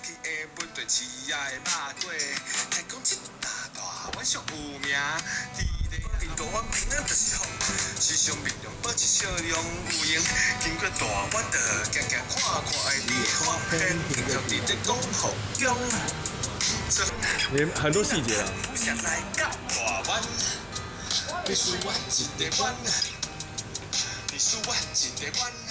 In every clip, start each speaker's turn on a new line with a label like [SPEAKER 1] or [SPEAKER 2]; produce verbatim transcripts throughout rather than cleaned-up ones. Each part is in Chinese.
[SPEAKER 1] 去下本对饲野的肉粿，听讲这大大碗上有名，伫咧面大碗平啊就是好，时常面容保持笑容有型，经过大碗的行行看看的你发现，平常伫咧讲福中。
[SPEAKER 2] 也很多细节啊。
[SPEAKER 1] 你输我一个碗，你输我一个碗。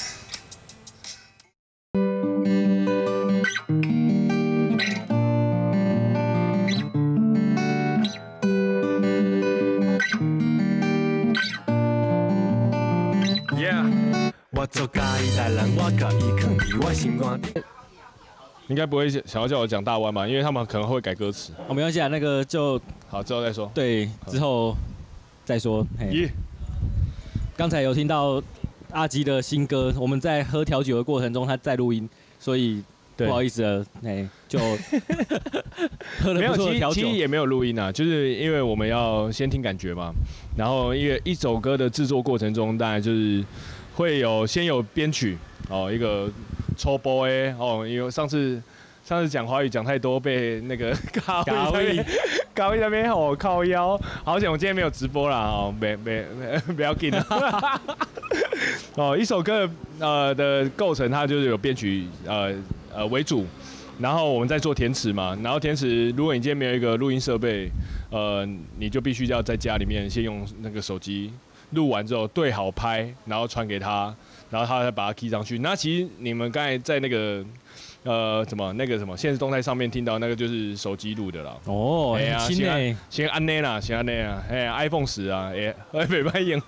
[SPEAKER 2] Yeah， 我做家己代人，我甲伊藏伫我心肝底。应该不会想要叫我讲大湾吧，因为他们可能会改歌词。
[SPEAKER 3] 哦，没关系啊，那个就
[SPEAKER 2] 好之后再说。
[SPEAKER 3] 对，之后再说。嘿，刚才有听到阿基的新歌，我们在喝调酒的过程中，他在录音，所以不好意思了，哎，就喝了不错的调酒。
[SPEAKER 2] 其实也没有录音啊，就是因为我们要先听感觉嘛。然后因为一首歌的制作过程中，当然就是会有先有编曲哦，一个。抽波哎哦，因为上次上次讲华语讲太多，被那个高一高一那边哦靠腰，好险我今天没有直播啦哦，没没不要紧啦。哦，一首歌呃的构成，它就是有编曲呃呃为主，然后我们在做填词嘛，然后填词，如果你今天没有一个录音设备，呃，你就必须要在家里面先用那个手机录完之后对好拍，然后传给他。然后他再把它 key 上去。那其实你们刚才在那个呃什么那个什么现实动态上面听到那个就是手机录的啦。
[SPEAKER 3] 哦，哎呀，新诶，
[SPEAKER 2] 先安内啦，先安内啦，哎 ，iPhone 十啊，哎，哎，没办用。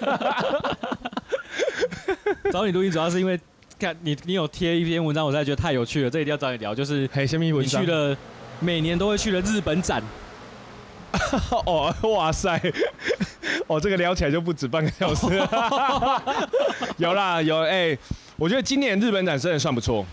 [SPEAKER 3] 找你录音主要是因为看你你有贴一篇文章，我实在觉得太有趣了，这一定要找你聊。就是
[SPEAKER 2] 嘿，什么文章？
[SPEAKER 3] 你去了每年都会去的日本展。
[SPEAKER 2] 哦，哇塞！哦，这个聊起来就不止半个小时了。有啦，有哎、欸，我觉得今年日本展真的算不错。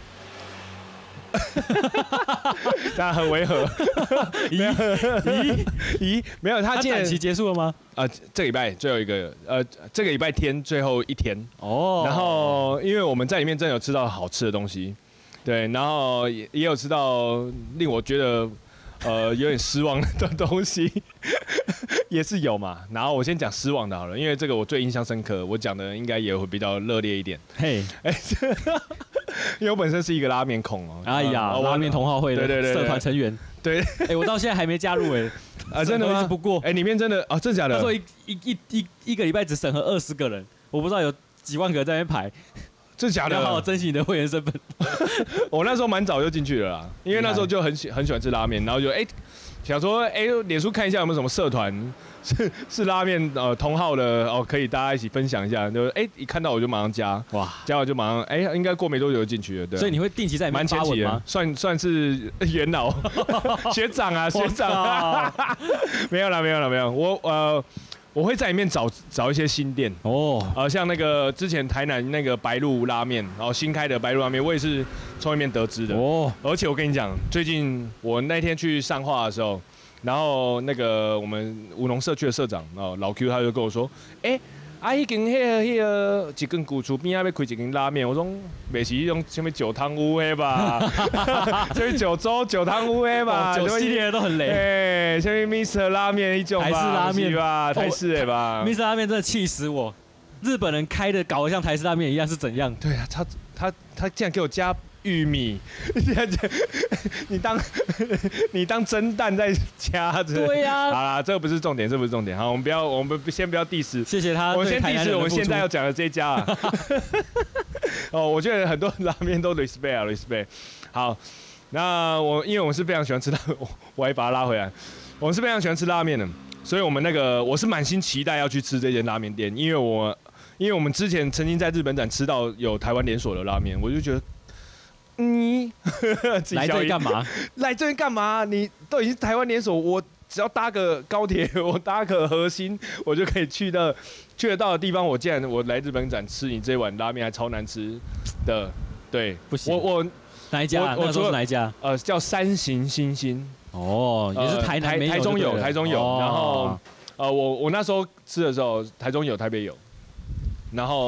[SPEAKER 2] 大家很违和。咦咦咦，没有，他今年
[SPEAKER 3] 展期结束了吗？
[SPEAKER 2] 呃，这礼拜最后一个，呃，这个礼拜天最后一天。
[SPEAKER 3] 哦。
[SPEAKER 2] 然后，因为我们在里面真的有吃到好吃的东西，对，然后也也有吃到令我觉得。呃，有点失望的东西也是有嘛。然后我先讲失望的好了，因为这个我最印象深刻，我讲的应该也会比较热烈一点。嘿，哎，因为我本身是一个拉面控哦。
[SPEAKER 3] 哎呀，拉面同好会的社团成员。
[SPEAKER 2] 对，
[SPEAKER 3] 哎，我到现在还没加入哎。
[SPEAKER 2] 啊，真的吗？
[SPEAKER 3] 不过，
[SPEAKER 2] 哎，里面真的啊，真的假的？
[SPEAKER 3] 他说一一一一一个礼拜只审核二十个人，我不知道有几万个人在那边排。
[SPEAKER 2] 这假的，
[SPEAKER 3] 要好好珍惜你的会员身份。
[SPEAKER 2] 我那时候蛮早就进去了啦，因为那时候就很喜很喜欢吃拉面，然后就哎、欸、想说哎，脸、欸、书看一下有没有什么社团是是拉面呃同号的哦，可以大家一起分享一下。就哎、欸、一看到我就马上加，哇，加完就马上哎、欸、应该过没多久就进去了，对。
[SPEAKER 3] 所以你会定期在里面发文吗？
[SPEAKER 2] 算算是元老学长啊学长啊，没有啦没有啦没有，我呃。我会在里面找找一些新店哦，呃，像那个之前台南那个白鹿拉面，然后新开的白鹿拉面，我也是从里面得知的哦。而且我跟你讲，最近我那天去上画的时候，然后那个我们武农社区的社长哦老 Q 他就跟我说，哎、欸。啊，迄间迄个迄个一间古厝边仔要开一间拉面，我说袂是迄种什么九汤屋的吧？什么九州九汤屋的吧？
[SPEAKER 3] 九系列的都很雷。
[SPEAKER 2] 哎，什么 Mister 拉面一种吧？
[SPEAKER 3] 台式拉面
[SPEAKER 2] 吧？台式的吧
[SPEAKER 3] ？Mister 拉面真的气死我！日本人开的搞得像台式拉面一样是怎样？
[SPEAKER 2] 对啊，他他他竟然给我加玉米，你当你当蒸蛋在加着？
[SPEAKER 3] 对呀、啊。
[SPEAKER 2] 好啦，这个不是重点，这不是重点。好，我们不要，我们先不要 diss。
[SPEAKER 3] 谢谢他。
[SPEAKER 2] 我们先 diss 我们现在要讲的这一家啊。哦，我觉得很多拉面都 respect 啊 respect。好，那我因为我们是非常喜欢吃拉，我还把它拉回来。我们是非常喜欢吃拉面的，所以我们那个我是满心期待要去吃这间拉面店，因为我因为我们之前曾经在日本展吃到有台湾连锁的拉面，我就觉得。你
[SPEAKER 3] 来这里干嘛？
[SPEAKER 2] 来这边干嘛？你都已经台湾连锁，我只要搭个高铁，我搭个核心，我就可以去到去得到的地方。我竟然我来日本展吃你这碗拉面还超难吃的，对，
[SPEAKER 3] 不行。
[SPEAKER 2] 我我
[SPEAKER 3] 哪一家、啊？我那时候是哪一家？
[SPEAKER 2] 呃，叫三行星星。
[SPEAKER 3] 哦，也是台南没有、
[SPEAKER 2] 呃、台中有，台中有。
[SPEAKER 3] 哦、
[SPEAKER 2] 然后呃，我我那时候吃的时候，台中有，台北有。然后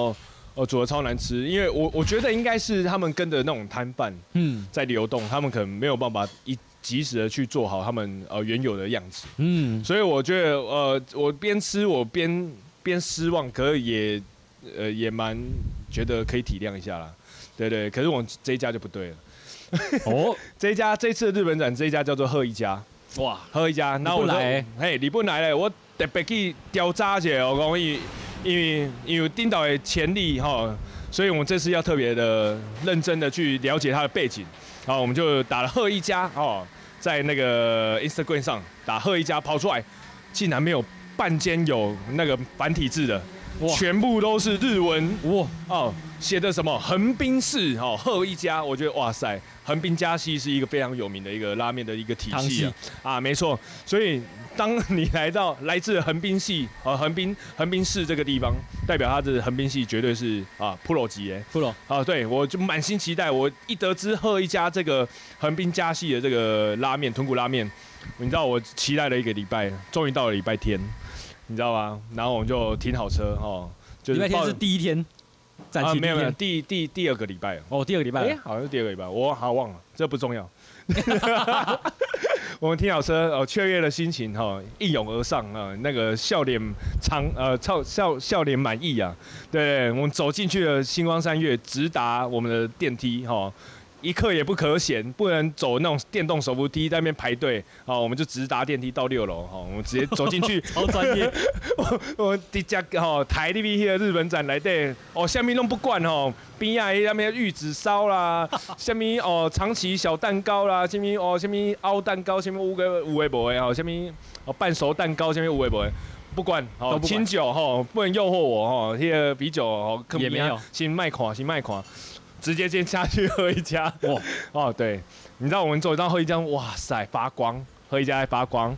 [SPEAKER 2] 哦，煮的超难吃，因为我我觉得应该是他们跟着那种摊贩，嗯，在流动，他们可能没有办法一及时的去做好他们呃原有的样子，嗯，所以我觉得呃，我边吃我边边失望，可是也呃也蛮觉得可以体谅一下啦，对对，可是我这一家就不对了，哦，这一家这次的日本展这一家叫做贺一家，哇，贺一家，然后我来，嘿，你不来嘞，我特别去调查一下，我讲伊。因为因为丁导的潜力哈，所以我们这次要特别的认真的去了解他的背景，然后我们就打了贺一家哦，在那个 Instagram 上打贺一家跑出来，竟然没有半间有那个繁体字的，全部都是日文哇哦，写的什么横滨市哦贺一家，我觉得哇塞，横滨家系是一个非常有名的一个拉面的一个体系啊啊没错，所以。当你来到来自横滨系啊横滨横滨市这个地方，代表它的横滨系绝对是啊 pro 级哎
[SPEAKER 3] pro
[SPEAKER 2] 啊，对我就满心期待。我一得知贺一家这个横滨家系的这个拉面豚骨拉面，你知道我期待了一个礼拜，终于到了礼拜天，你知道吗？然后我们就停好车哦，
[SPEAKER 3] 就是礼拜天是第一天，展期
[SPEAKER 2] 啊没有没有第第第二个礼拜
[SPEAKER 3] 哦，第二个礼拜
[SPEAKER 2] 哎好像是第二个礼拜，我好忘了，这不重要。我们停好车，哦，雀跃的心情哈、哦，一涌而上啊、呃，那个笑脸长呃笑笑笑脸满意啊，对，我们走进去了星光三月，直达我们的电梯哈、哦，一刻也不可闲，不能走那种电动手扶梯在那边排队，哦，我们就直达电梯到六楼哈、哦，我们直接走进去，
[SPEAKER 3] 超专业，
[SPEAKER 2] 我我直接哈台里边的日本展来对，哦，下面都不管哦。边啊，那边玉子烧啦，什么哦长崎小蛋糕啦，什么哦什么凹蛋糕，什么五个五个无的哦，什么哦半熟蛋糕，什么五个无的，不管哦清酒哈，不能诱惑我哈，那个啤酒哦
[SPEAKER 3] 也没有，
[SPEAKER 2] 先卖款先卖款，直接先下去喝一家哇哦对，你知道我们走到喝一家，哇塞发光。喝一家在发光，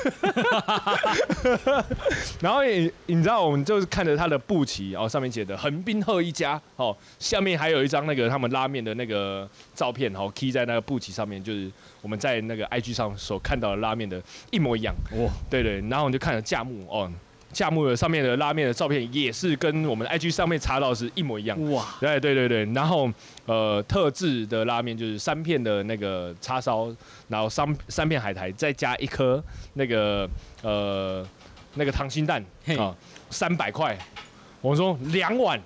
[SPEAKER 2] 然后你你知道我们就是看着它的布旗哦，上面写的横滨贺一家哦，下面还有一张那个他们拉面的那个照片哦 ，key 在那个布旗上面，就是我们在那个 I G 上所看到的拉面的一模一样哇，对对，然后我们就看了价目哦。价目的上面的拉面的照片也是跟我们 I G 上面查到的是一模一样哇！对对对对，然后呃特制的拉面就是三片的那个叉烧，然后三三片海苔，再加一颗那个呃那个溏心蛋啊，三百块。我说两碗，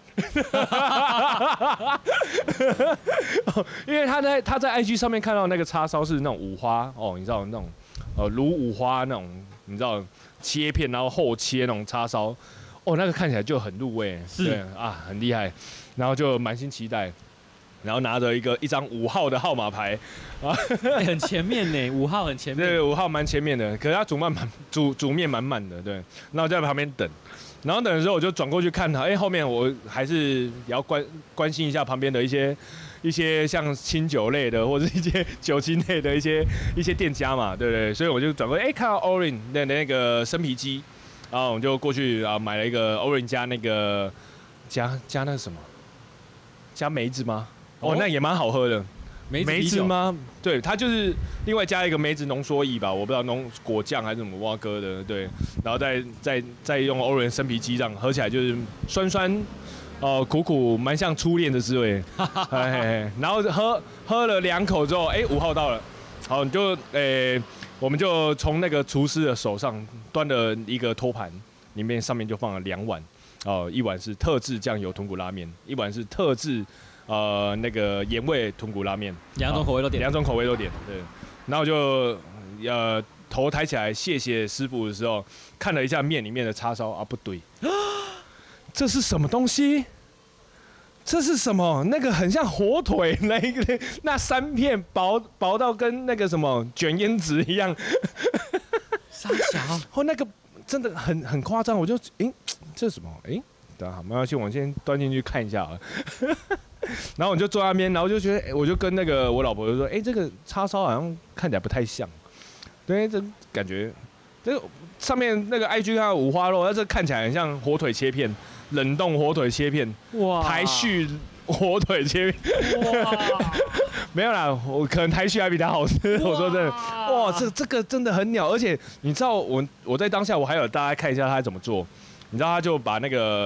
[SPEAKER 2] 因为他在他在 I G 上面看到那个叉烧是那种五花哦，你知道那种呃卤五花那种，你知道。切片，然后后切那种叉烧，哦，那个看起来就很入味，对啊，很厉害，然后就满心期待，然后拿着一个一张五号的号码牌，啊，
[SPEAKER 3] 欸、很前面呢，五号很前面，
[SPEAKER 2] 对，五号蛮前面的，可是他煮面满煮煮面满满的，对，然后就在旁边等，然后等的时候我就转过去看他，哎、欸，后面我还是也要关关心一下旁边的一些。一些像清酒类的，或者一些酒精类的一些一些店家嘛，对不对？所以我就转过，哎、欸，看到 Orange 的那个生啤鸡，然后我就过去啊买了一个 Orange 加那个加加那个什么，加梅子吗？哦，哦那也蛮好喝的。
[SPEAKER 3] 梅子,
[SPEAKER 2] 梅子吗？对，它就是另外加一个梅子浓缩液吧，我不知道浓果酱还是什么蛙哥的，对，然后再再再用 Orange 生啤鸡这样喝起来就是酸酸。哦，苦苦蛮像初恋的滋味，哎，然后喝喝了两口之后，哎，五号到了，好，你就诶，我们就从那个厨师的手上端了一个托盘，里面上面就放了两碗，哦，一碗是特制酱油豚骨拉面，一碗是特制呃那个盐味豚骨拉面，
[SPEAKER 3] 两种口味都点，
[SPEAKER 2] 两种口味都点，对，然后就呃头抬起来谢谢师傅的时候，看了一下面里面的叉烧啊，不对。这是什么东西？这是什么？那个很像火腿，那个那三片薄薄到跟那个什么卷烟纸一样。
[SPEAKER 3] 傻小，
[SPEAKER 2] 哦，那个真的很很夸张，我就诶、欸，这是什么？诶、欸，等下没关系，我先端进去看一下啊。然后我就坐那边，然后就觉得，欸、我就跟那个我老婆就说，哎、欸，这个叉烧好像看起来不太像，对，这感觉这个上面那个 I G 看到五花肉，但这看起来很像火腿切片。冷冻火腿切片，哇！台式火腿切片，哇！没有啦，我可能台式还比它好吃。我说真的，哇，这这个真的很鸟，而且你知道我我在当下我还有大家看一下他怎么做，你知道他就把那个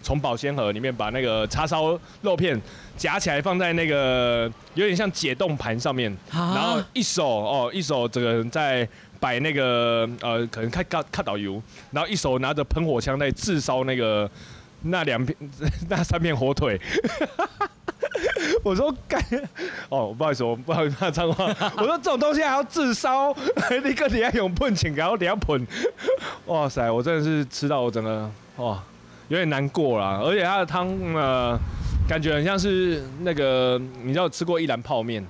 [SPEAKER 2] 从保鲜盒里面把那个叉烧肉片夹起来放在那个有点像解冻盘上面，然后一手哦一手这个人在摆那个呃可能看看看导游，然后一手拿着喷火枪在炙烧那个那两片那三片火腿。我说干哦，不好意思，我不好意思骂脏话。我说这种东西还要炙烧，你个你要用喷请，然后你要喷，哇塞，我真的是吃到我整个哇有点难过啦。而且它的汤呃，感觉很像是那个你知道吃过一兰泡面，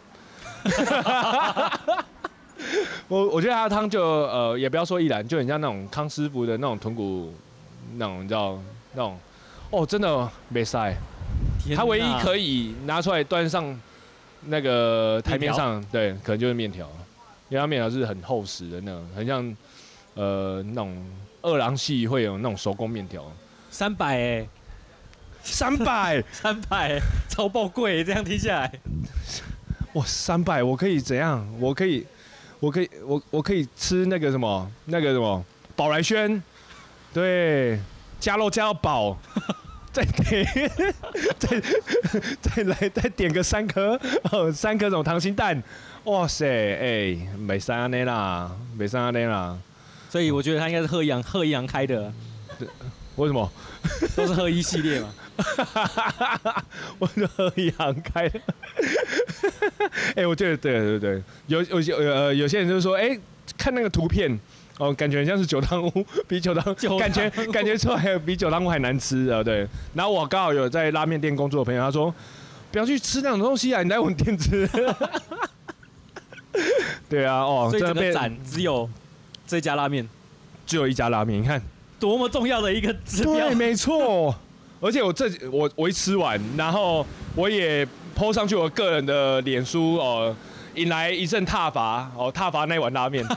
[SPEAKER 2] 我我觉得它的汤就呃也不要说一兰，就很像那种康师傅的那种豚骨那种你知道那种哦真的没塞。它唯一可以拿出来端上那个台面上，对，可能就是面条，因为它面条是很厚实的那种，很像呃那种二郎系会有那种手工面条。
[SPEAKER 3] 三百哎，
[SPEAKER 2] 三百，
[SPEAKER 3] 三百，超爆贵，这样听下来，
[SPEAKER 2] 哇，三百，我可以怎样？我可以，我可以，我我可以吃那个什么，那个什么宝来轩，对，加肉加到饱。再给，再再来，再点个三颗，哦，三颗这种溏心蛋，哇塞，哎、欸，没三安内啦，没三安内啦。
[SPEAKER 3] 所以我觉得他应该是贺一阳，贺一阳开的。
[SPEAKER 2] 为什么？
[SPEAKER 3] 都是贺一系列嘛。
[SPEAKER 2] 我是贺一阳开的。哎、欸，我觉得对对对，有有些呃有些人就说，哎、欸，看那个图片。哦，感觉很像是酒汤屋，比酒汤感觉感觉出来比酒汤屋还难吃啊！对，然后我刚好有在拉面店工作的朋友，他说不要去吃那种东西啊，你来我们店吃。对啊，哦，
[SPEAKER 3] 所以整个展只有这家拉面，
[SPEAKER 2] 只有一家拉面，你看
[SPEAKER 3] 多么重要的一个指标。
[SPEAKER 2] 对，没错。而且我这我我一吃完，然后我也 po 上去我个人的脸书哦。引来一阵挞伐，哦，挞伐那碗拉面，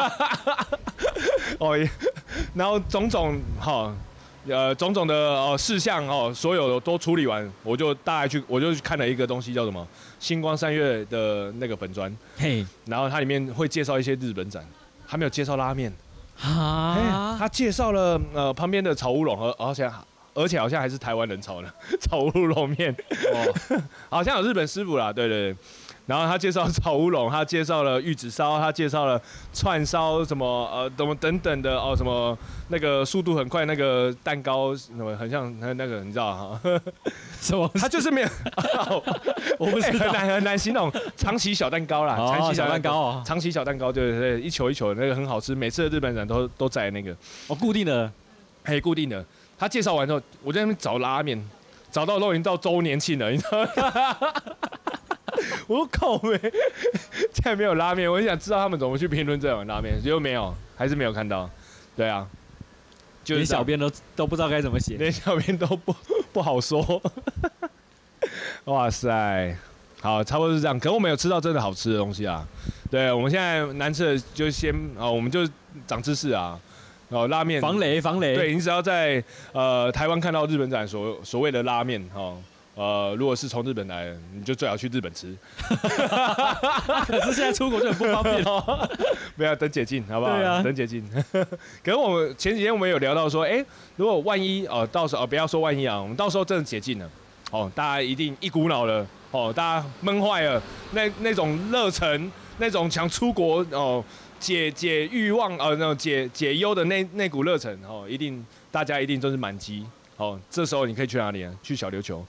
[SPEAKER 2] 哦，然后种种哈、哦，呃，种种的哦事项哦，所有的都处理完，我就大概去，我就去看了一个东西叫什么星光三月的那个粉专，嘿，然后它里面会介绍一些日本展，还没有介绍拉面，啊，他介绍了呃旁边的炒乌龙，而而且而且好像还是台湾人炒的炒乌龙面，哦，好像有日本师傅啦，对对对。然后他介绍炒乌龙，他介绍了玉子烧，他介绍了串烧，什么呃，什么等等的哦，什么那个速度很快那个蛋糕，什么很像那个你知道哈？
[SPEAKER 3] 什么？
[SPEAKER 2] 他就是没有，
[SPEAKER 3] 我不知道，
[SPEAKER 2] 很难很难形容，长崎小蛋糕啦，长崎
[SPEAKER 3] 小蛋糕啊，
[SPEAKER 2] 长崎小蛋糕，对对对，一球一球的那个很好吃，每次的日本展都都在那个，
[SPEAKER 3] 哦，固定的，
[SPEAKER 2] 嘿，固定的。他介绍完之后，我在那边找拉面，找到都已经到周年庆了，你知道吗？我说靠没，竟然没有拉面，我很想知道他们怎么去评论这碗拉面，结果没有，还是没有看到。对啊，
[SPEAKER 3] 就是连小编都都不知道该怎么写，
[SPEAKER 2] 连小编都不不好说。哇塞，好，差不多是这样。可是我们有吃到真的好吃的东西啊。对，我们现在难吃的就先啊，我们就长知识啊。哦，拉面
[SPEAKER 3] 防雷防雷。
[SPEAKER 2] 对，你只要在呃台湾看到日本展所所谓的拉面哦。呃，如果是从日本来的，你就最好去日本吃。
[SPEAKER 3] 可是现在出国就很不方便哦。
[SPEAKER 2] 不要等解禁，好不好？
[SPEAKER 3] 对啊，
[SPEAKER 2] 等解禁。可是我们前几天我们有聊到说，哎、欸，如果万一哦、呃，到时候哦、呃，不要说万一啊，我们到时候真的解禁了，哦，大家一定一股脑了，哦，大家闷坏了，那那种热忱，那种想出国哦解解欲望呃，那种解解忧的那那股热忱哦，一定大家一定都是满级。哦，这时候你可以去哪里啊？去小琉球，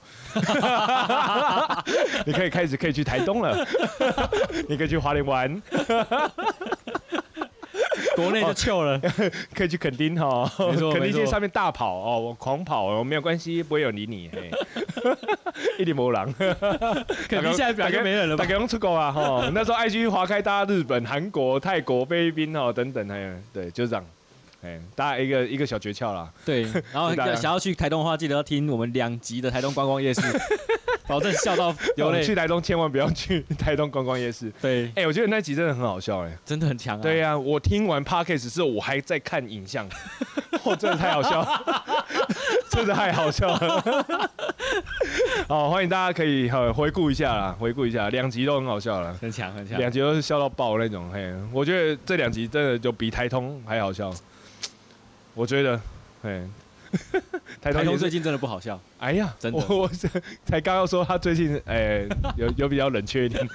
[SPEAKER 2] 你可以开始可以去台东了，你可以去花莲玩，
[SPEAKER 3] 国内就糗了，
[SPEAKER 2] 可以去垦丁哈，垦丁街上面大跑哦，我狂跑哦，没有关系，不会有人理你，一点没人。
[SPEAKER 3] 垦丁现在表就没人了吧？
[SPEAKER 2] 大家都出国啊哈，那时候 I G 划开，大家日本、韩国、泰国、菲律宾哦等等，哎，对，就是这样。哎，大家一个一个小诀窍啦。
[SPEAKER 3] 对，然后想要去台东的话，记得要听我们两集的台东观光夜市，保证笑到流泪。
[SPEAKER 2] 去台东千万不要去台东观光夜市。
[SPEAKER 3] 对，
[SPEAKER 2] 哎、欸，我觉得那集真的很好笑、欸，哎，
[SPEAKER 3] 真的很强啊。
[SPEAKER 2] 对呀、啊，我听完 podcast 之后，我还在看影像，哇，真的太好笑了，真的太好笑了。好，欢迎大家可以回顾一下啦，回顾一下，两集都很好笑了，
[SPEAKER 3] 很强很强，
[SPEAKER 2] 两集都是笑到爆那种。嘿，我觉得这两集真的就比台通还好笑。我觉得，哎，
[SPEAKER 3] 台通最近真的不好笑。
[SPEAKER 2] 哎呀，
[SPEAKER 3] 真的，
[SPEAKER 2] 我我才刚要说他最近哎、欸、有有比较冷却一点。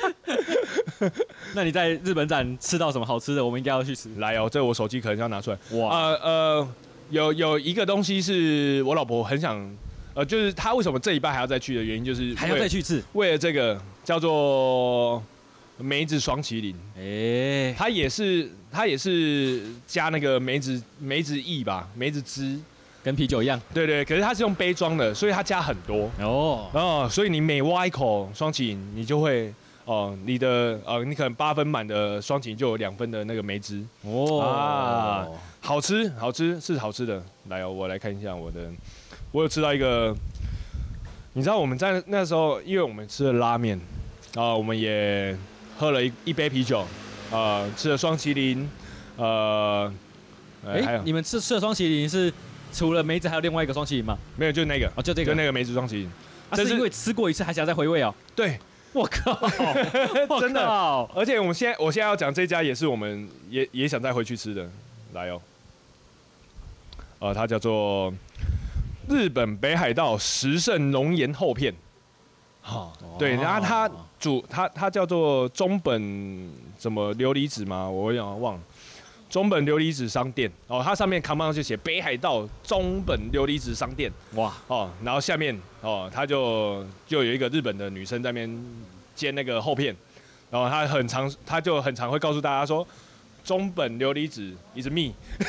[SPEAKER 3] 那你在日本展吃到什么好吃的？我们应该要去吃。
[SPEAKER 2] 来哦，这我手机可能要拿出来。
[SPEAKER 3] 哇，
[SPEAKER 2] 呃呃，有有一个东西是我老婆很想，呃，就是她为什么这一拜还要再去的原因，就是
[SPEAKER 3] 还要再去一次，
[SPEAKER 2] 为了这个叫做梅子双麒麟。哎、欸，它也是它也是加那个梅子梅子液吧，梅子汁。
[SPEAKER 3] 跟啤酒一样，
[SPEAKER 2] 对对，可是它是用杯装的，所以它加很多哦哦，所以你每挖一口双麒麟，你就会哦，你的呃，你可能八分满的双麒麟就有两分的那个梅汁哦啊，好吃好吃是好吃的。来哦，我来看一下我的，我有吃到一个，你知道我们在那时候，因为我们吃了拉面啊、呃，我们也喝了一一杯啤酒，呃，吃了双麒麟，呃，
[SPEAKER 3] 哎、欸，你们吃吃的双麒麟是？除了梅子，还有另外一个双麒麟吗？
[SPEAKER 2] 没有，就那个
[SPEAKER 3] 哦，就这个，
[SPEAKER 2] 就那个梅子双麒麟。
[SPEAKER 3] 啊，是因为吃过一次，还想再回味哦。
[SPEAKER 2] 对，
[SPEAKER 3] 我靠，
[SPEAKER 2] 真的。而且我们现在，我现在要讲这家也是我们也也想再回去吃的。来哦，呃，它叫做日本北海道十胜浓盐厚片。好、哦，对，然后它主它它叫做中本什么琉璃子吗？我有点忘了。中本琉璃子商店哦，它上面看板上就写北海道中本琉璃子商店哇哦，然后下面哦，它就就有一个日本的女生在那边煎那个厚片，然后她很常，她就很常会告诉大家说，中本琉璃子 is me，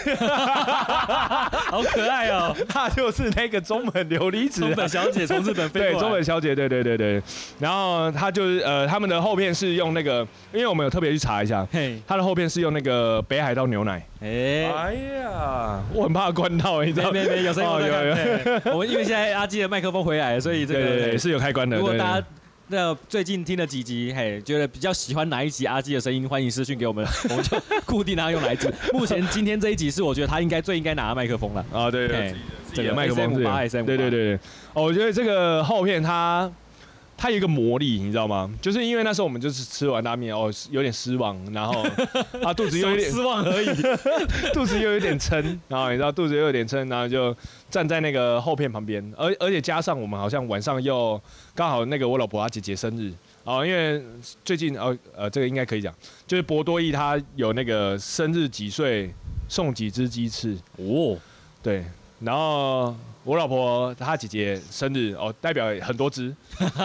[SPEAKER 3] 好可爱哦，
[SPEAKER 2] 她就是那个中本琉璃子，
[SPEAKER 3] 中本小姐从日本飞过来，
[SPEAKER 2] 对，中本小姐，对对对对，然后她就是呃，他们的厚片是用那个，因为我们有特别去查一下，她的厚片是用那个北海道牛奶，哎、欸，哎呀，我很怕关到，你知道吗？
[SPEAKER 3] 没没没，有声音，哦、有有，我们因为现在阿基的麦克风回来了，所以这个
[SPEAKER 2] 对对对是有开关的，
[SPEAKER 3] 如果大家。那最近听了几集，嘿，觉得比较喜欢哪一集阿基的声音，欢迎私讯给我们，我们就固定让他用哪一集。目前今天这一集是我觉得他应该最应该拿的麦克风了。啊，对对，这个麦克风是 S M 八，对对对对。哦，我觉得这个厚片它它有一个魔力，你知道吗？就是因为那时候我们就是吃完拉面，哦，有点失望，然后啊肚子又有点失望而已，
[SPEAKER 2] 肚子又有点撑，然后你知道肚子又有点撑，然后就站在那个厚片旁边，而而且加上我们好像晚上又刚好那个我老婆她姐姐生日哦，因为最近哦呃这个应该可以讲，就是博多益他有那个生日几岁送几只鸡翅哦，对，然后。我老婆她姐姐生日哦，代表很多只，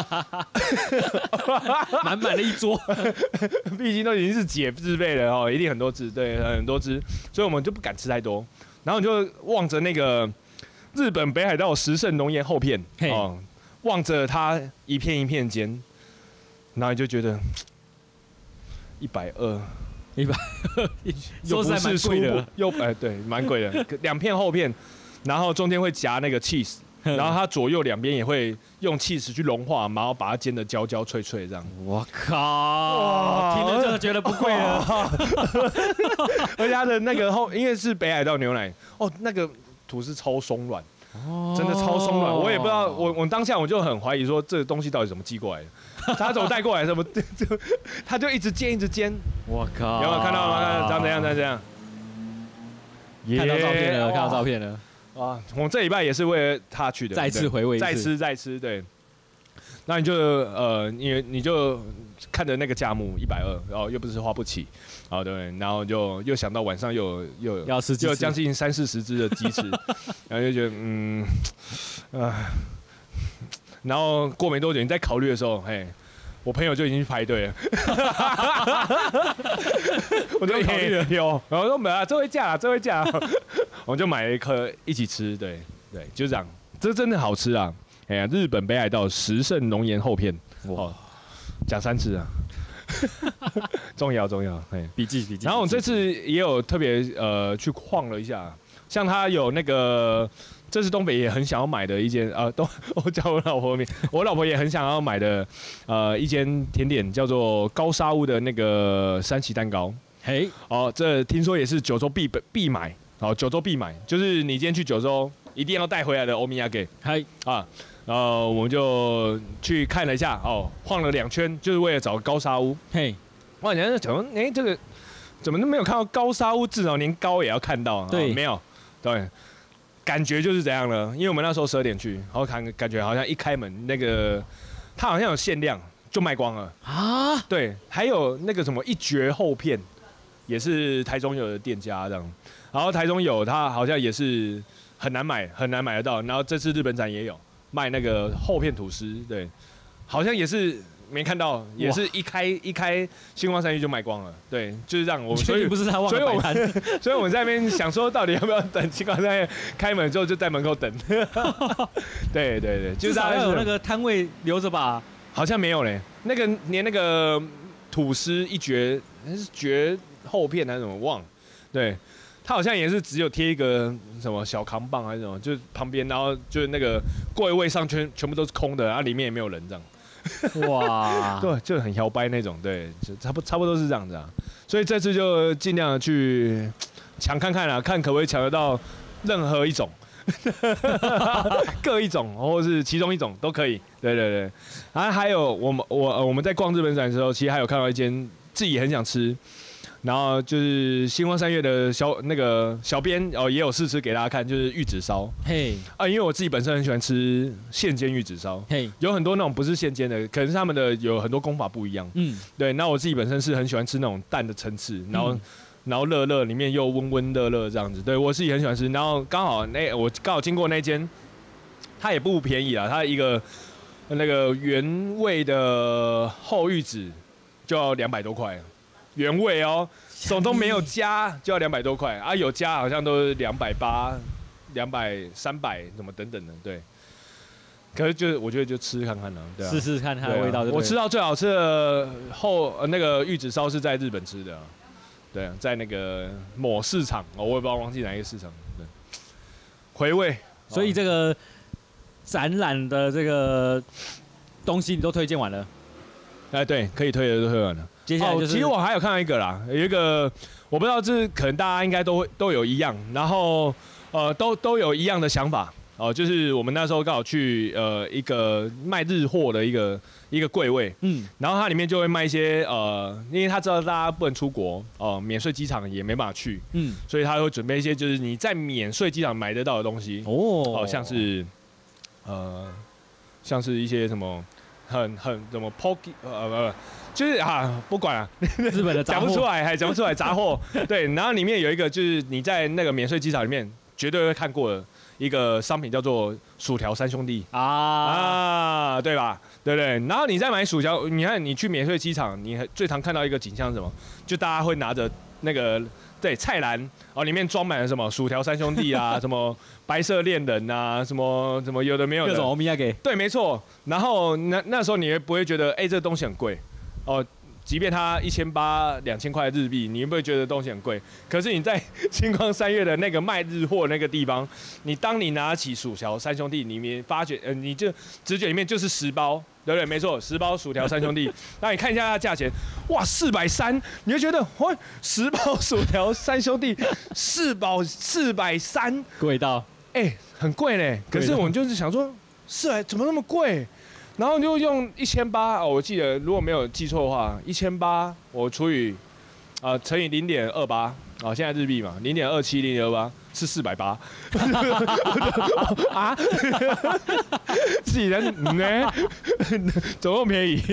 [SPEAKER 3] 满满的一桌，
[SPEAKER 2] 毕竟都已经是姐字辈了哦，一定很多只，对，很多只，所以我们就不敢吃太多，然后你就望着那个日本北海道十胜浓盐厚片哦，望着它一片一片煎，然后你就觉得一百二，
[SPEAKER 3] 一百二，说实在蛮贵的，
[SPEAKER 2] 又哎对，蛮贵的，两片厚片。然后中间会夹那个 cheese， 然后它左右两边也会用 cheese 去融化，然后把它煎得焦焦脆脆这样。
[SPEAKER 3] 我靠！听着就觉得不贵了。
[SPEAKER 2] 而且它的那个后，因为是北海道牛奶，哦，那个吐司超松软，真的超松软。我也不知道，我我当下我就很怀疑说这个东西到底怎么寄过来的，他怎么带过来？怎么就他就一直煎一直煎。
[SPEAKER 3] 我靠！
[SPEAKER 2] 有没有看到吗？长怎样？长怎样？
[SPEAKER 3] 看到照片了，看到照片了。
[SPEAKER 2] 啊，我这礼拜也是为了他去的，
[SPEAKER 3] 再次回味一次，
[SPEAKER 2] 再吃再吃，对。那你就呃，你你就看着那个价目一百二，然后又不是花不起，啊对，然后就又想到晚上又又
[SPEAKER 3] 要吃，
[SPEAKER 2] 又将近三四十只的鸡翅，然后就觉得嗯啊，然后过没多久你在考虑的时候，嘿。我朋友就已经去排队了，我就考虑了有，然后说没啊，这会价，这会价，我们就买了一颗一起吃，对对，就这样，这真的好吃啊！哎呀，日本北海道十胜浓盐厚片，哇，讲三次啊，重要重要，哎，
[SPEAKER 3] 笔记笔记。
[SPEAKER 2] 然后我这次也有特别呃去晃了一下，像他有那个。这是东北也很想要买的一间啊，都我叫我老婆名，我老婆也很想要买的，呃，一间甜点叫做高沙屋的那个山崎蛋糕。嘿，哦，这听说也是九州必必买，哦，九州必买，就是你今天去九州一定要带回来的欧米亚给。嗨啊，然后我们就去看了一下，哦，晃了两圈，就是为了找高沙屋。嘿，哇，人家讲，哎、欸，这个怎么都没有看到高沙屋，至少连高也要看到。对，哦、没有，对。 感觉就是怎样呢？因为我们那时候十二点去，然后感感觉好像一开门，那个它好像有限量，就卖光了啊。对，还有那个什么一绝厚片，也是台中有的店家这样。然后台中有，它好像也是很难买，很难买得到。然后这次日本展也有卖那个厚片吐司，对，好像也是。没看到，也是一开一开星光三月就卖光了，对，就是这样。我们所以
[SPEAKER 3] 不是他忘了摆摊，
[SPEAKER 2] 所以我们在那边想说，到底要不要等星光三月开门之后就在门口等？对对对，
[SPEAKER 3] 就是至少要有那个摊位留着吧？
[SPEAKER 2] 好像没有嘞，那个连那个吐司一绝，是绝厚片还是什么忘了？对，它好像也是只有贴一个什么小扛棒还是什么，就是旁边，然后就是那个柜位上全全部都是空的，然后里面也没有人这样。哇，对，就很摇摆那种，对，就差不差不多是这样子啊。所以这次就尽量的去抢看看啦，看可不可以抢得到任何一种，各一种，或是其中一种都可以。对对对，然后还有我们我我们在逛日本展的时候，其实还有看到一间自己很想吃。然后就是星光三月的小那个小编哦，也有试吃给大家看，就是玉子烧。嘿、hey. 啊，因为我自己本身很喜欢吃现煎玉子烧。嘿、hey. 有很多那种不是现煎的，可能是他们的有很多功法不一样。嗯，对。那我自己本身是很喜欢吃那种蛋的层次，然后、嗯、然后热热里面又温温热热这样子。对我自己很喜欢吃。然后刚好那我刚好经过那间，它也不便宜啦，它一个那个原味的厚玉子就要两百多块。原味哦，手都没有加就要两百多块啊，有加好像都是两百八、两百、三百什么等等的，对。可是就我觉得就吃看看了，对啊，
[SPEAKER 3] 试试看它的味道就对了。
[SPEAKER 2] 我吃到最好吃的后呃那个玉子烧是在日本吃的、啊，对啊，在那个某市场，我也不知道忘记哪一个市场，对。回味，
[SPEAKER 3] 所以这个展览的这个东西你都推荐完了？
[SPEAKER 2] 哎，对，可以推的都推完了。
[SPEAKER 3] 接下来就是、
[SPEAKER 2] 哦，其实我还有看到一个啦，有一个我不知道，这可能大家应该都会都有一样，然后呃都都有一样的想法哦、呃，就是我们那时候刚好去呃一个卖日货的一个一个柜位，嗯，然后它里面就会卖一些呃，因为他知道大家不能出国哦、呃，免税机场也没办法去，嗯，所以他会准备一些就是你在免税机场买得到的东西哦，哦、呃，像是呃像是一些什么很很什么 Pocky 呃呃。就是啊，不管了，
[SPEAKER 3] 日本的
[SPEAKER 2] 讲不出来，还讲不出来杂货。对，然后里面有一个就是你在那个免税机场里面绝对会看过的一个商品，叫做薯条三兄弟啊啊，对吧？对不对？然后你在买薯条，你看你去免税机场，你最常看到一个景象是什么？就大家会拿着那个对菜篮哦，里面装满了什么薯条三兄弟啊，什么白色恋人啊，什么什么有的没有的，
[SPEAKER 3] 各种欧米亚给。
[SPEAKER 2] 对，没错。然后那那时候你也不会觉得，哎、欸，这个东西很贵。哦，即便它一千八、两千块日币，你会不会觉得东西很贵？可是你在星光三月的那个卖日货那个地方，你当你拿起薯条三兄弟，里面发觉，呃，你就直觉里面就是十包，对不对？没错，十包薯条三兄弟。那你看一下它的价钱，哇，四百三，你会觉得，哇，十包薯条三兄弟，四包四百三，
[SPEAKER 3] 贵到，
[SPEAKER 2] 哎、欸，很贵嘞。可是我们就是想说，是哎，怎么那么贵？然后就用一千八哦，我记得如果没有记错的话，一千八我除以啊、呃、乘以零点二八啊，现在日币嘛，零点二七零点二八是四百八啊，自己人呢，怎么那么便宜？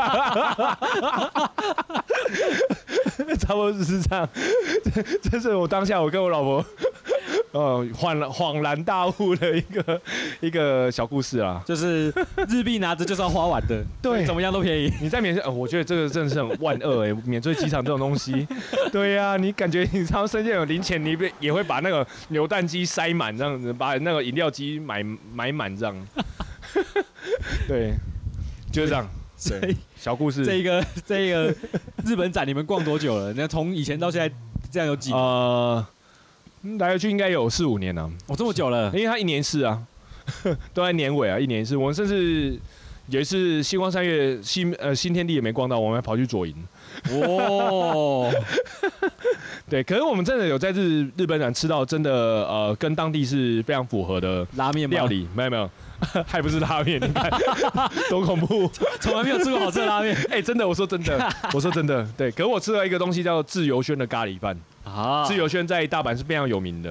[SPEAKER 2] 差不多是这样，这这是我当下我跟我老婆。呃，恍恍然大悟的一个一个小故事啊，
[SPEAKER 3] 就是日币拿着就是要花完的，对，怎么样都便宜。
[SPEAKER 2] 你在免税、呃，我觉得这个真的是很万恶哎、欸，免税机场这种东西，对呀、啊，你感觉你常身边有零钱，你也会把那个扭蛋机塞满这样子，把那个饮料机买买满这样，对，就是这样。对，小故事。
[SPEAKER 3] 这一个这一个日本展你们逛多久了？那从以前到现在这样有几年？呃
[SPEAKER 2] 来回去应该有四五年了、啊，
[SPEAKER 3] 哦，这么久了，
[SPEAKER 2] 因为它一年一次啊，都在年尾啊，一年一次。我们甚至有一次星光三月新呃新天地也没逛到，我们还跑去左营。哦，对，可是我们真的有在日日本展吃到真的呃跟当地是非常符合的
[SPEAKER 3] 拉面
[SPEAKER 2] 料理，没有没有，还不是拉面，你看多恐怖，
[SPEAKER 3] 从来没有吃过好吃的拉面。
[SPEAKER 2] 哎、欸，真的，我说真的，我说真的，对。可是我吃了一个东西叫自由轩的咖喱饭。啊，自由轩在大阪是非常有名的，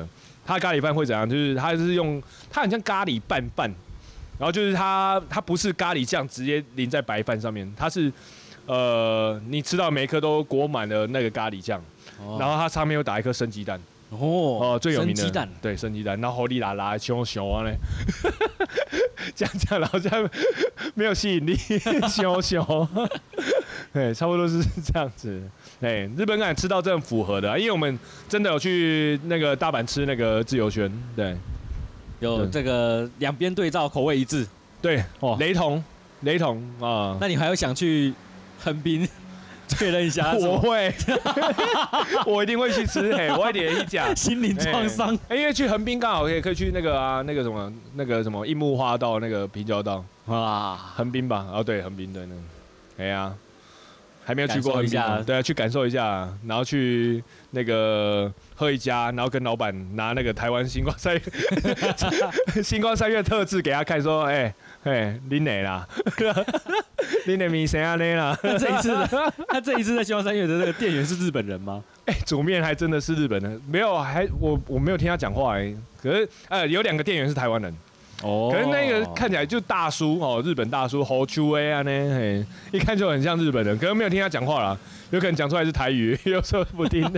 [SPEAKER 2] 它咖喱饭会怎样？就是它是用它很像咖喱拌饭，然后就是它它不是咖喱酱直接淋在白饭上面，它是呃你吃到每一颗都裹满了那个咖喱酱，哦、然后它上面又打一颗生鸡蛋。哦哦，最有名的
[SPEAKER 3] 生鸡蛋，
[SPEAKER 2] 对，生鸡蛋，然后火力拉拉熊熊啊嘞，这样这样，然后这样没有吸引力，熊熊，对，差不多是这样子。对，日本感吃到真的符合的、啊，因为我们真的有去那个大阪吃那个自由轩，对，
[SPEAKER 3] 有这个两边对照，口味一致，
[SPEAKER 2] 对，哦，雷同，雷同啊。
[SPEAKER 3] 那你还有想去横滨？确认一下，
[SPEAKER 2] 我会，我一定会去吃，嘿，我一点一讲，
[SPEAKER 3] 心灵创伤。
[SPEAKER 2] 因为去横滨刚好可以可以去那个啊，那个什么，那个什么樱木花道那个平交道啊，横滨吧，哦对，横滨对那，哎呀，还没有去过横滨，对啊，去感受一下，然后去那个喝一家，然后跟老板拿那个台湾星光三月星光三月特制给他看，说，哎哎，你哪啦？你的米谁啊？你啦？
[SPEAKER 3] 那这一次的，他这一次在星光三月的那个店员是日本人吗？
[SPEAKER 2] 哎、欸，煮面还真的是日本人，没有，还我我没有听他讲话哎、欸。可是呃，有两个店员是台湾人，哦，可是那个看起来就大叔哦，日本大叔侯秋威啊呢，嘿，一看就很像日本人，可是没有听他讲话啦，有可能讲出来是台语，有时候不听。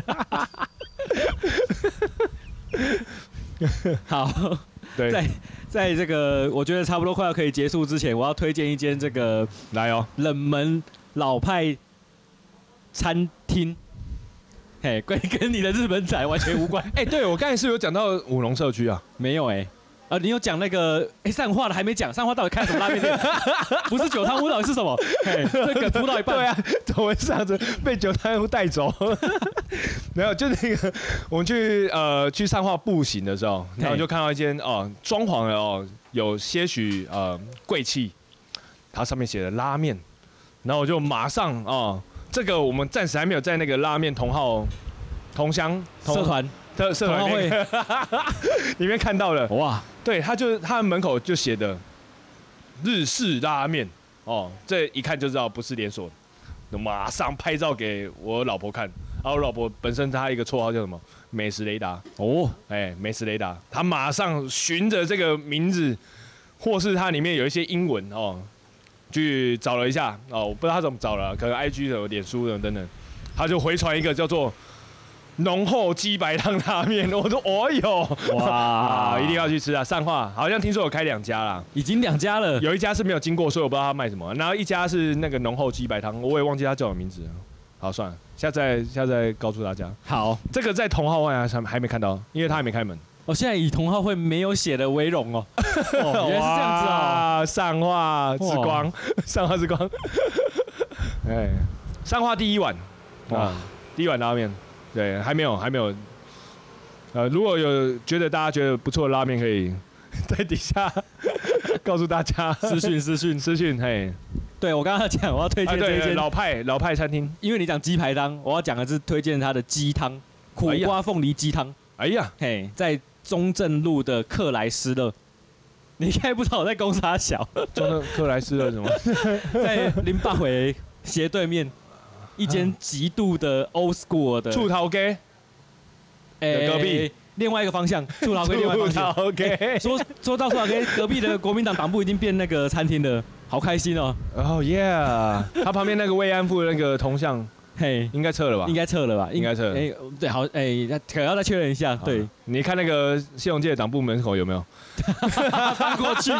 [SPEAKER 3] 好，
[SPEAKER 2] 对。
[SPEAKER 3] 在在这个我觉得差不多快要可以结束之前，我要推荐一间这个
[SPEAKER 2] 来哦
[SPEAKER 3] 冷门老派餐厅，嘿，跟跟你的日本仔完全无关。
[SPEAKER 2] 哎、欸，对我刚才是有讲到五龙社区啊，
[SPEAKER 3] 没有哎、欸。啊，你有讲那个哎，上话的还没讲，上话到底开什么拉面店？不是九汤屋到底是什么？哎，这个铺到一半。
[SPEAKER 2] 对啊，怎么会这样子被九汤屋带走？没有，就那个我们去呃去上化步行的时候，然后就看到一间哦装潢的哦有些许呃贵气，它上面写的拉面，然后我就马上哦，这个我们暂时还没有在那个拉面同号同乡
[SPEAKER 3] 社团。
[SPEAKER 2] 的社团会里面看到了哇，对，他就他门口就写的日式拉面哦，这一看就知道不是连锁，马上拍照给我老婆看，然后我老婆本身她一个绰号叫什么美食雷达哦，哎，美食雷达，她马上循着这个名字，或是它里面有一些英文哦，去找了一下哦，我不知道他怎么找了，可能 I G 的、脸书的等等，他就回传一个叫做。浓厚鸡白汤拉面，我说哦哟，哇，一定要去吃啊！上化好像听说有开两家啦，
[SPEAKER 3] 已经两家了，
[SPEAKER 2] 有一家是没有经过，所以我不知道他卖什么。然后一家是那个浓厚鸡白汤，我也忘记他叫什么名字了。好，算了，下次再下次再告诉大家。
[SPEAKER 3] 好，
[SPEAKER 2] 这个在同好会还还没看到，因为他还没开门。
[SPEAKER 3] 哦，现在以同好会没有写的为荣哦。哦，原来是这样子哦。
[SPEAKER 2] 上化之光，上化之光。哎，上化第一碗啊，第一碗拉面。对，还没有，还没有。呃，如果有觉得大家觉得不错的拉面，可以在底下告诉大家，
[SPEAKER 3] 私讯私讯
[SPEAKER 2] 私讯。嘿，
[SPEAKER 3] 对我刚刚讲，我要推荐这一间、
[SPEAKER 2] 啊、老派老派餐厅，
[SPEAKER 3] 因为你讲鸡排汤，我要讲的是推荐它的鸡汤，苦瓜凤梨鸡汤。
[SPEAKER 2] 哎呀，
[SPEAKER 3] 嘿，在中正路的克莱斯勒，你应该不知道我在攻啥小。
[SPEAKER 2] 中正克莱斯勒什么？
[SPEAKER 3] 在林八回斜对面。一间极度的 old school 的
[SPEAKER 2] 厝头街，
[SPEAKER 3] 哎，隔壁另外一个方向，厝头街另外一个方向。
[SPEAKER 2] OK，
[SPEAKER 3] 说说到厝头街隔壁的国民党党部已经变那个餐厅了，好开心哦。
[SPEAKER 2] 哦 yeah， 它旁边那个慰安妇那个铜像，嘿，应该撤了吧？
[SPEAKER 3] 应该撤了吧？
[SPEAKER 2] 应该撤。
[SPEAKER 3] 哎，对，好，哎，可能要再确认一下。对，
[SPEAKER 2] 你看那个谢龙介的党部门口有没有？
[SPEAKER 3] 搬过去。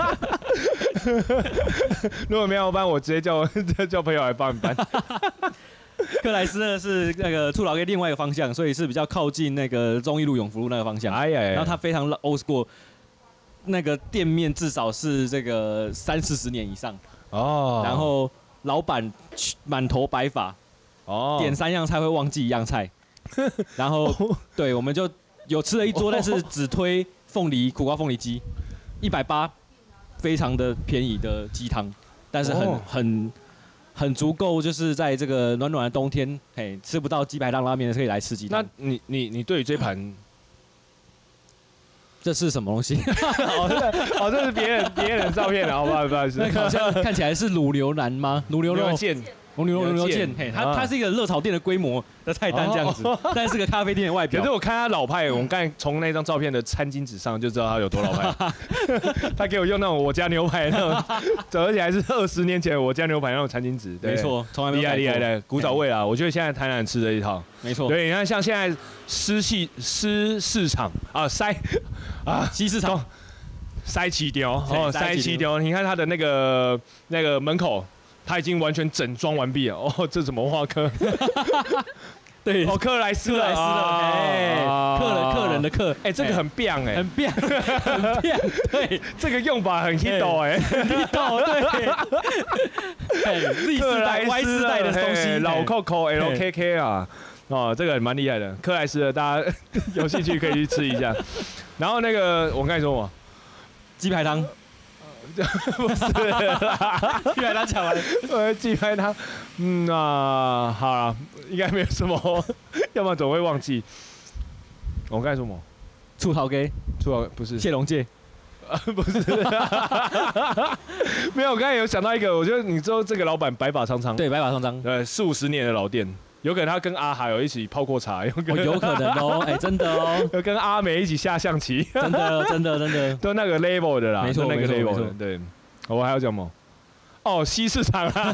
[SPEAKER 2] 如果没有搬，我直接叫叫朋友来帮你搬。
[SPEAKER 3] 克莱斯勒是那个厝头街另外一个方向，所以是比较靠近那个忠义路永福路那个方向。哎呀，然后它非常 old school， 那个店面至少是这个三四十年以上。哦。然后老板满头白发，哦，点三样菜会忘记一样菜。然后对，我们就有吃了一桌，但是只推凤梨苦瓜凤梨鸡，一百八。非常的便宜的鸡汤，但是很、oh. 很很足够，就是在这个暖暖的冬天，嘿，吃不到鸡排汤拉面可以来吃鸡汤。
[SPEAKER 2] 那你你你对于这盘，
[SPEAKER 3] 这是什么东西？
[SPEAKER 2] 哦，哦，这是别人别人的照片啊，好不好？不好意思，
[SPEAKER 3] 那好像看起来是卤牛腩吗？卤牛肉
[SPEAKER 2] 腱，
[SPEAKER 3] 红牛红牛腱，嘿，它它是一个热炒店的规模的菜单这样子，但是个咖啡店的外表。
[SPEAKER 2] 可是我看他老派，我们刚才从那张照片的餐巾纸上就知道他有多老派。他给我用那种我家牛排那种，而且还是二十年前我家牛排那种餐巾纸。
[SPEAKER 3] 没错，从来没有
[SPEAKER 2] 厉害厉害的古早味啊！我觉得现在台南吃的一套。
[SPEAKER 3] 没错。
[SPEAKER 2] 对，你看像现在湿气湿市场啊，塞啊
[SPEAKER 3] 西市场。
[SPEAKER 2] 塞起雕哦，塞起雕，你看它的那个那个门口，它已经完全整装完毕了。哦，这什么文化课？
[SPEAKER 3] 对，
[SPEAKER 2] 哦，克莱斯
[SPEAKER 3] 莱斯的，哎，客人客人的客，
[SPEAKER 2] 哎，这个很棒哎，
[SPEAKER 3] 很棒，很棒，对，
[SPEAKER 2] 这个用法很 hit 哎
[SPEAKER 3] ，hit 对，克莱斯 Y 世代的东西，
[SPEAKER 2] 老 Coco L K K 啊，哦，这个蛮厉害的，克莱斯的，大家有兴趣可以去吃一下。然后那个我刚才说什么？
[SPEAKER 3] 鸡排汤，
[SPEAKER 2] 不是，
[SPEAKER 3] 鸡排汤讲完，
[SPEAKER 2] 呃，鸡排汤，嗯啊，好了，应该没有什么，要不然总会忘记。我刚才说什么？
[SPEAKER 3] 醋桃鸡，
[SPEAKER 2] 醋桃不是蟹
[SPEAKER 3] 龙介，
[SPEAKER 2] 不是，没有，我刚才有想到一个，我觉得你知道这个老板白发苍苍，
[SPEAKER 3] 对，白发苍苍，
[SPEAKER 2] 呃，四五十年的老店。有可能他跟阿海有一起泡过茶，有可能、
[SPEAKER 3] 哦、有可能哦，哎、欸，真的哦，
[SPEAKER 2] 有跟阿美一起下象棋，
[SPEAKER 3] 真的，真的，真的，
[SPEAKER 2] 都那个 level 的啦，
[SPEAKER 3] 没错，
[SPEAKER 2] 那个 level 的，对。我还要讲什么？哦，西市场啊！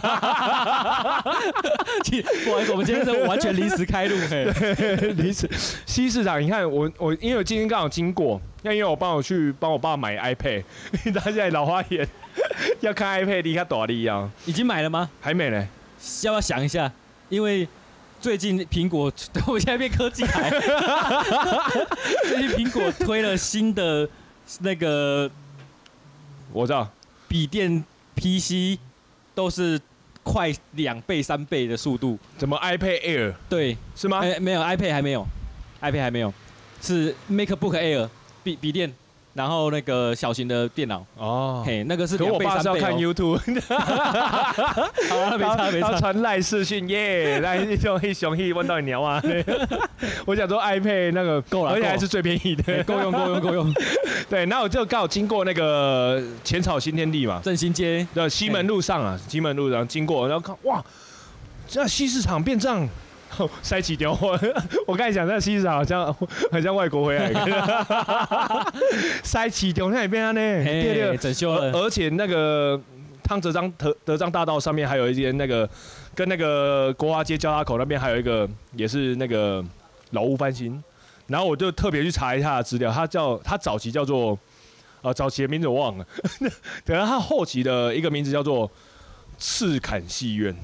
[SPEAKER 3] 不好意思，我们今天是完全临时开路，嘿，
[SPEAKER 2] 临时西市场，你看我我因为我今天刚好经过，那因为我帮我去帮我爸买 iPad， 他现在老花眼，要看 iPad 离他多厉啊！
[SPEAKER 3] 已经买了吗？
[SPEAKER 2] 还没呢，
[SPEAKER 3] 要不要想一下？因为最近苹果，我现在变科技台。最近苹果推了新的那个，
[SPEAKER 2] 我知道，
[SPEAKER 3] 笔电 P C 都是快两倍、三倍的速度。
[SPEAKER 2] 怎么 iPad Air？
[SPEAKER 3] 对，
[SPEAKER 2] 是吗？
[SPEAKER 3] 哎、欸，没有 iPad 还没有 ，iPad 还没有，是 MacBook Air 笔笔电。然后那个小型的电脑哦，嘿，那个是两倍三倍哦。可我爸是要看 YouTube，
[SPEAKER 2] 好啊，没差没差。他传赖视讯耶，赖一熊一熊一问到你鸟啊！我想说 iPad 那个
[SPEAKER 3] 够了，
[SPEAKER 2] 而且还是最便宜的，
[SPEAKER 3] 够用够用够用。
[SPEAKER 2] 对，那我就刚好经过那个浅草新天地嘛，
[SPEAKER 3] 振兴街
[SPEAKER 2] 的西门路上啊，西门路上经过，然后看哇，这西市场变这样。塞起丢我，我刚才讲那西市场好像很像外国回来的，塞起丢那边呢，
[SPEAKER 3] 对，整修了，
[SPEAKER 2] 而且那个汤德章德德章大道上面还有一间那个，跟那个国华街交叉口那边还有一个也是那个老屋翻新，然后我就特别去查一下资料，它叫它早期叫做，呃早期的名字我忘了，等下它后期的一个名字叫做赤坎戏院，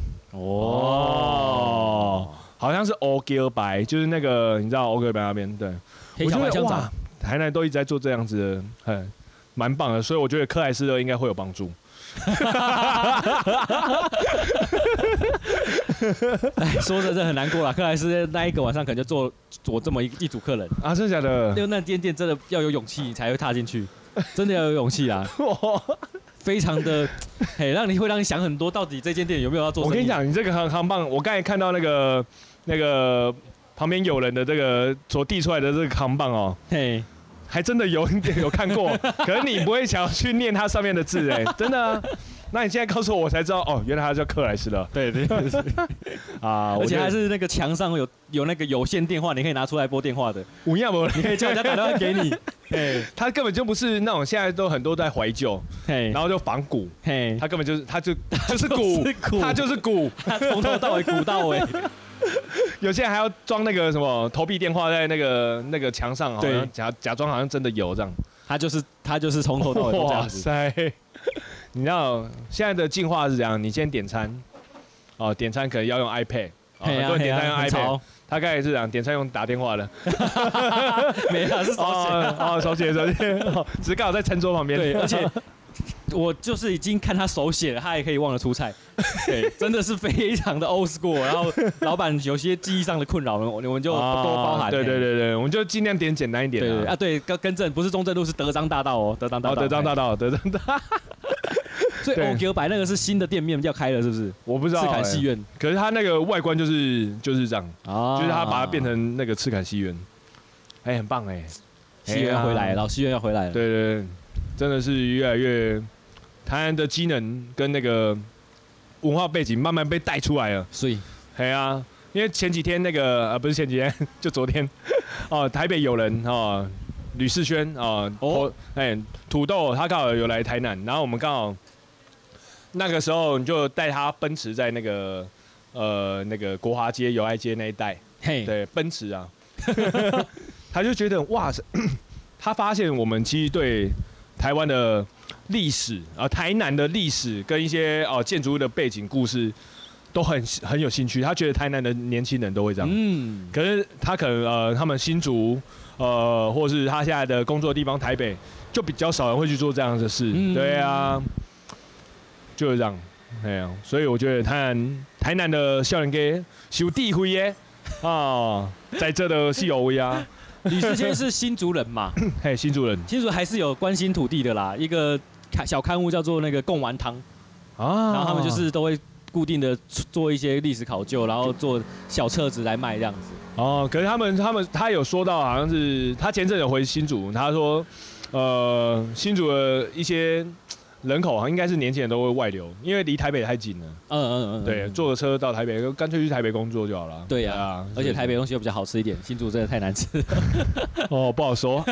[SPEAKER 2] 哦。好像是欧吉尔白，就是那个你知道欧吉尔白那边，对，
[SPEAKER 3] 我觉得哇，
[SPEAKER 2] 台南都一直在做这样子的，很蛮棒的，所以我觉得克莱斯勒应该会有帮助。
[SPEAKER 3] 哎，说着这很难过了，克莱斯那一个晚上可能就坐坐这么一一组客人
[SPEAKER 2] 啊，真的假的？
[SPEAKER 3] 因为那间店真的要有勇气你才会踏进去，真的要有勇气啊。非常的，嘿，让你会让你想很多，到底这间店有没有要做生意？
[SPEAKER 2] 我跟你讲，你这个很很棒。我刚才看到那个那个旁边有人的这个所递出来的这个扛棒哦，嘿，还真的有有看过，可是你不会想要去念它上面的字哎，真的啊。那你现在告诉我，我才知道哦，原来它叫克莱斯勒。
[SPEAKER 3] 对对对，啊，而且还是那个墙上有有那个有线电话，你可以拿出来拨电话的。
[SPEAKER 2] 无样不？
[SPEAKER 3] 你可以叫人家打电话给你。
[SPEAKER 2] 哎，他根本就不是那种现在都很多在怀旧，然后就仿古。嘿，他根本就是他就就是古，他就是古，
[SPEAKER 3] 他从头到尾古到尾。
[SPEAKER 2] 有些人还要装那个什么投币电话在那个那个墙上，好像假假装好像真的有这样。
[SPEAKER 3] 他就是他就是从头到尾都这样子。
[SPEAKER 2] 哇塞！你知道现在的进化是怎样？你先点餐，哦，点餐可能要用 iPad， 很多人点餐用 iPad， 他刚才是这样，点餐用打电话的，
[SPEAKER 3] 没有是手写，
[SPEAKER 2] 哦，手写手写，只是刚好在餐桌旁边。
[SPEAKER 3] 对，而且我就是已经看他手写了，他也可以忘了出菜，对，真的是非常的 old school。然后老板有些记忆上的困扰，我们就多包涵。
[SPEAKER 2] 对对对对，我们就尽量点简单一点。
[SPEAKER 3] 对啊，对，更更正，不是中正路，是德章大道哦，德章大道，
[SPEAKER 2] 德章大道，德章大。
[SPEAKER 3] 所以欧吉尔白那个是新的店面要开了，是不是？
[SPEAKER 2] 我不知道。
[SPEAKER 3] 赤坎戏院，
[SPEAKER 2] 可是它那个外观就是就是这样，就是它把它变成那个赤坎戏院，哎，很棒哎，
[SPEAKER 3] 戏院回来，老戏院要回来了。
[SPEAKER 2] 对对对，真的是越来越，台南的机能跟那个文化背景慢慢被带出来了。
[SPEAKER 3] 所以，
[SPEAKER 2] 对啊，因为前几天那个呃不是前几天，就昨天哦，台北有人哦，吕世轩哦，哦，哎，土豆他刚好有来台南，然后我们刚好那个时候你就带他奔驰在那个呃那个国华街、友爱街那一带，
[SPEAKER 3] 嘿，
[SPEAKER 2] 对，奔驰啊，他就觉得哇，他发现我们其实对台湾的历史啊，台南的历史跟一些哦建筑物的背景故事都很很有兴趣。他觉得台南的年轻人都会这样，嗯，可是他可能呃他们新竹呃，或是他现在的工作地方台北，就比较少人会去做这样的事。嗯、对啊，就是这样，哎呀、啊，所以我觉得台南台南的少年家是有地位耶啊，在这的是有位啊。
[SPEAKER 3] 吕世谦是新竹人嘛？
[SPEAKER 2] 嘿，新竹人，
[SPEAKER 3] 新竹还是有关心土地的啦。一个小刊物叫做那个贡丸汤啊，然后他们就是都会固定的做一些历史考究，然后做小册子来卖这样子。
[SPEAKER 2] 哦，可是他们他们他有说到，好像是他前阵有回新竹，他说，呃，新竹的一些人口好像应该是年轻人都会外流，因为离台北太近了。嗯嗯嗯。对，坐车到台北，干脆去台北工作就好了。
[SPEAKER 3] 对呀、啊，而且台北东西又比较好吃一点，新竹真的太难吃。
[SPEAKER 2] 哦，不好说。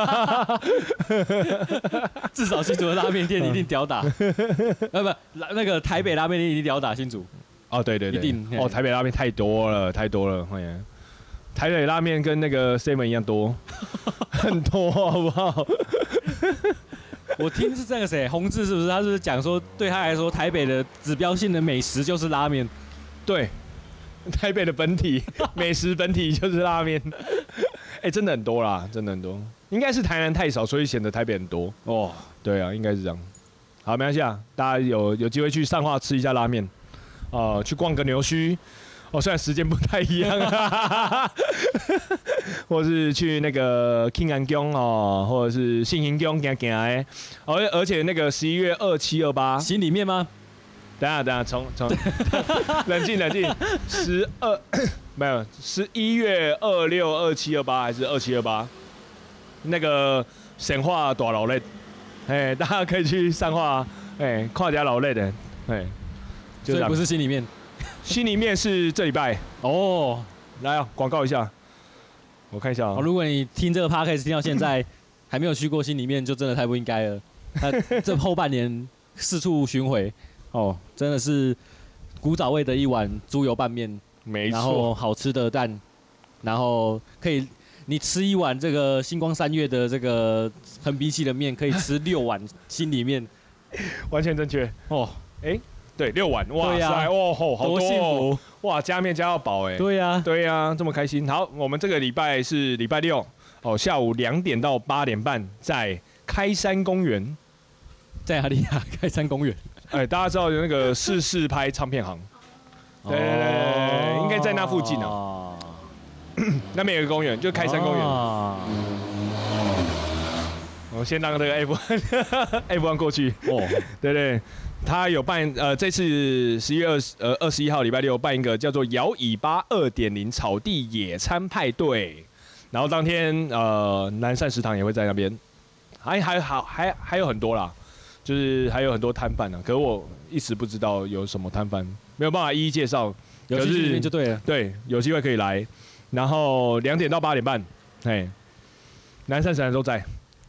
[SPEAKER 3] 至少新竹的拉面店一定屌打。呃不，那个台北拉面店一定屌打新竹。
[SPEAKER 2] 哦，对对对。
[SPEAKER 3] 一定。
[SPEAKER 2] 哦，台北拉面太多了，太多了，欢迎。台北拉面跟那个 seven 一样多，很多，好不好？
[SPEAKER 3] 我听是这个谁，洪志是不是？他是不是讲说，对他来说，台北的指标性的美食就是拉面。
[SPEAKER 2] 对，台北的本体美食本体就是拉面。哎、欸，真的很多啦，真的很多。应该是台南太少，所以显得台北很多。哦，对啊，应该是这样。好，没关系啊，大家有有机会去上化吃一下拉面，哦、呃，去逛个牛墟。哦，虽然时间不太一样，或是去那个庆安宫哦，或者是信兴宫行行的，而而且那个十一月二七二八，
[SPEAKER 3] 心里面吗？
[SPEAKER 2] 等下等下，从从冷静冷静，十二没有十一月二六二七二八还是二七二八？那个神话大老类，哎，大家可以去上化，哎，看一下老类的，哎，
[SPEAKER 3] 所以不是心里面。
[SPEAKER 2] 心里面是这礼拜哦，来啊，广告一下，我看一下啊、
[SPEAKER 3] 哦。如果你听这个 podcast 听到现在还没有去过心里面，就真的太不应该了。他这后半年四处巡回，哦，真的是古早味的一碗猪油拌面，
[SPEAKER 2] 没错，
[SPEAKER 3] 然后好吃的蛋，然后可以你吃一碗这个星光三月的这个横滨系的面，可以吃六碗心里面，
[SPEAKER 2] 完全正确哦，哎、欸。对，六碗，哇塞，
[SPEAKER 3] 啊、
[SPEAKER 2] 哦吼，好多、哦，
[SPEAKER 3] 多幸福，
[SPEAKER 2] 哇，加面加到饱，哎，
[SPEAKER 3] 对呀、啊，
[SPEAKER 2] 对呀、啊，这么开心。好，我们这个礼拜是礼拜六，哦，下午两点到八点半，在开山公园，
[SPEAKER 3] 在哪里啊？开山公园，
[SPEAKER 2] 哎，大家知道有那个四四拍唱片行，对对对对，应该在那附近啊。那边有个公园，就开山公园。我先让这个 F 一 F 一 过去，哦，对对。他有办呃，这次十一月二十呃二十一号礼拜六办一个叫做“摇尾巴二点零”草地野餐派对，然后当天呃南善食堂也会在那边，还还好还还有很多啦，就是还有很多摊贩呢，可是我一时不知道有什么摊贩，没有办法一一介绍，
[SPEAKER 3] 有机会就对了，
[SPEAKER 2] 对，有机会可以来，然后两点到八点半，嘿，南善食堂都在，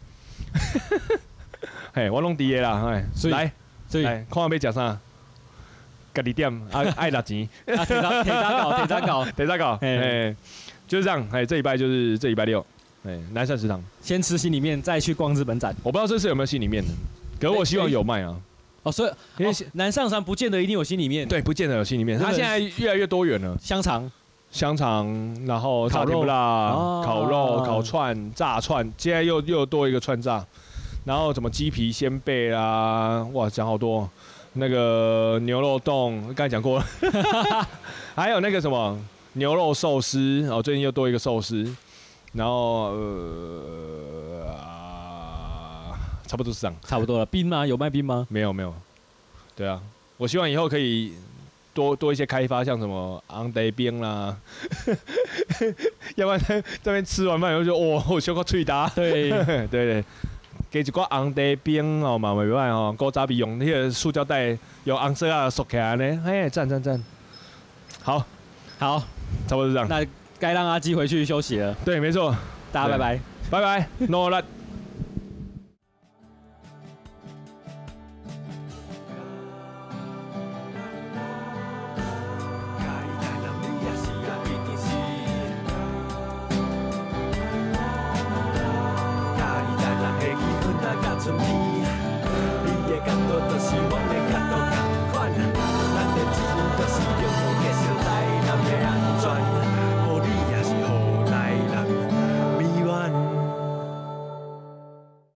[SPEAKER 2] 嘿，我弄第一啦，哎，来。所以，看我要讲啥？家己点啊，爱拿钱。
[SPEAKER 3] 啊，提早提早搞，提早搞，
[SPEAKER 2] 提早搞。哎，就是这样。哎，这礼拜就是这礼拜六，哎，南山食堂。
[SPEAKER 3] 先吃心里面，再去逛日本展。
[SPEAKER 2] 我不知道这次有没有心里面的，可是我希望有卖啊。
[SPEAKER 3] 哦，所以因为南上山不见得一定有心里面。
[SPEAKER 2] 对，不见得有心里面。它现在越来越多元了。
[SPEAKER 3] 香肠、
[SPEAKER 2] 香肠，然后炸甜不辣、烤肉、烤串、炸串，现在又又多一个串炸。然后什么鸡皮鲜贝啦，哇，讲好多。那个牛肉冻，刚才讲过了。还有那个什么牛肉寿司，哦，最近又多一个寿司。然后呃、啊，差不多是这样。
[SPEAKER 3] 差不多了。冰吗？有卖冰吗？
[SPEAKER 2] 没有没有。对啊，我希望以后可以多多一些开发，像什么昂德冰啦。要不然在这边吃完饭以后就哇，我修个脆搭。
[SPEAKER 3] 对
[SPEAKER 2] 对对。 加一寡红茶冰哦嘛，袂歹哦。古早味用迄个塑胶袋用红色啊缩起来呢，嘿，赞赞赞。好，
[SPEAKER 3] 好，
[SPEAKER 2] 差不多是这样。
[SPEAKER 3] 那该让阿基回去休息了。
[SPEAKER 2] 对，没错。
[SPEAKER 3] 大家拜拜，
[SPEAKER 2] 拜拜 ，No 啦。
[SPEAKER 4] 春天。